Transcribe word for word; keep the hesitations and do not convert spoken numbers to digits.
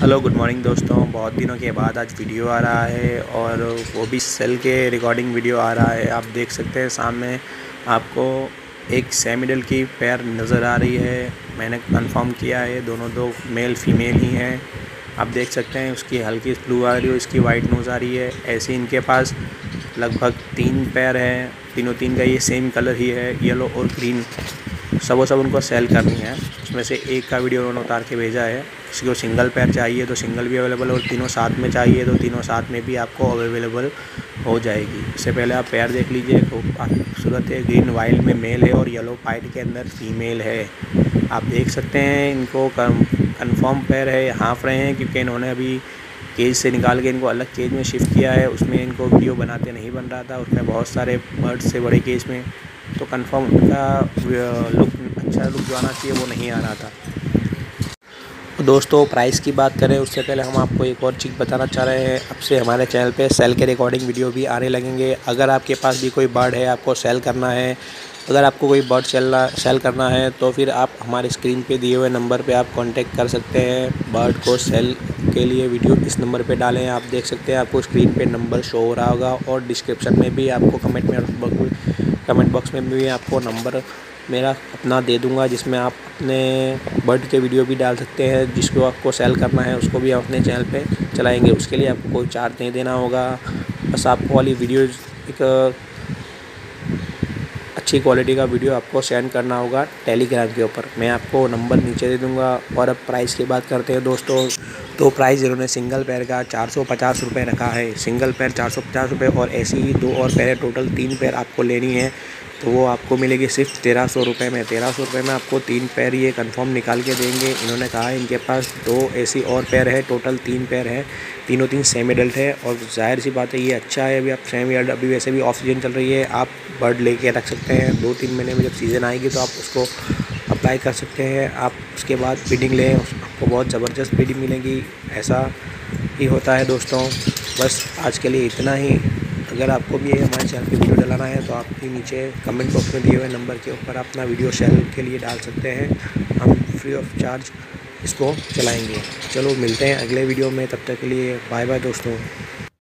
Hello good morning दोस्तों। बहुत दिनों के बाद आज वीडियो आ रहा है और वो भी सेल के रिकॉर्डिंग वीडियो आ रहा है। आप देख सकते हैं सामने आपको एक सेमिडल की पेयर नज़र आ रही है। मैंने कंफर्म किया है, दोनों दो मेल फीमेल ही हैं। आप देख सकते हैं उसकी हल्की ब्लू आ रही है, इसकी वाइट नोज़ आ रही है। ऐसे इनके पास लगभग तीन पेयर हैं, तीनों तीन का ये सेम कलर ही है, येलो और ग्रीन। सबो सब उनको सेल करनी है। उसमें से एक का वीडियो उन्होंने उतार के भेजा है। किसी को सिंगल पैर चाहिए तो सिंगल भी अवेलेबल, और तीनों साथ में चाहिए तो तीनों साथ में भी आपको अवेलेबल हो जाएगी। इससे पहले आप पैर देख लीजिए, तो खूबसूरत है। ग्रीन वाइल्ड में मेल है और येलो वाइट के अंदर फीमेल है। आप देख सकते हैं इनको कंफर्म पैर है, हाफ रहे हैं क्योंकि इन्होंने अभी केज से निकाल के इनको अलग केज में शिफ्ट किया है। उसमें इनको वीडियो बनाते नहीं बन रहा था, उसमें बहुत सारे बर्ड्स से बड़े केज में, तो कंफर्म उनका लुक अच्छा लुक जो आना चाहिए वो नहीं आ रहा था। दोस्तों प्राइस की बात करें उससे पहले हम आपको एक और चीज़ बताना चाह रहे हैं। अब से हमारे चैनल पे सेल के रिकॉर्डिंग वीडियो भी आने लगेंगे। अगर आपके पास भी कोई बर्ड है, आपको सेल करना है, अगर आपको कोई बर्ड सेल सेल करना है तो फिर आप हमारे स्क्रीन पे दिए हुए नंबर पे आप कांटेक्ट कर सकते हैं। बर्ड को सेल के लिए वीडियो इस नंबर पे डालें। आप देख सकते हैं आपको स्क्रीन पे नंबर शो हो रहा होगा, और डिस्क्रिप्शन में भी आपको कमेंट में कमेंट बॉक्स में भी आपको नंबर मेरा अपना दे दूंगा, जिसमें आप अपने बर्ड के वीडियो भी डाल सकते हैं। जिसको आपको सेल करना है उसको भी अपने चैनल पे चलाएंगे। उसके लिए आपको कोई चार्ज नहीं देना होगा, बस आपको वाली वीडियो एक अच्छी क्वालिटी का वीडियो आपको सेंड करना होगा टेलीग्राम के ऊपर। मैं आपको नंबर नीचे दे दूंगा। और अब प्राइस की बात करते हैं दोस्तों, तो प्राइस इन्होंने सिंगल पैर का चार सौ पचास रुपये रखा है। सिंगल पैर चार सौ पचास रुपये, और ऐसी ही दो और पैर, टोटल तीन पैर आपको लेनी है तो वो आपको मिलेगी सिर्फ तेरह सौ रुपये में। तेरह सौ रुपये में आपको तीन पैर ये कंफर्म निकाल के देंगे। इन्होंने कहा है इनके पास दो ऐसी और पैर है, टोटल तीन पैर है, तीनों तीन सेमी अडल्ट है। और जाहिर सी बात है ये अच्छा है। अभी आप सेमी अडल्ट, अभी वैसे भी ऑफ सीजन चल रही है, आप बर्ड लेके रख सकते हैं। दो तीन महीने में जब सीज़न आएगी तो आप उसको अप्लाई कर सकते हैं। आप उसके बाद ब्रीडिंग लें, आपको बहुत ज़बरदस्त ब्रीडिंग मिलेगी। ऐसा ही होता है दोस्तों। बस आज के लिए इतना ही। अगर आपको भी हमारे चैनल पे वीडियो डलाना है तो आप भी नीचे कमेंट बॉक्स में दिए हुए नंबर के ऊपर अपना वीडियो सेल के लिए डाल सकते हैं। हम फ्री ऑफ चार्ज इसको चलाएंगे। चलो मिलते हैं अगले वीडियो में, तब तक के लिए बाय बाय दोस्तों।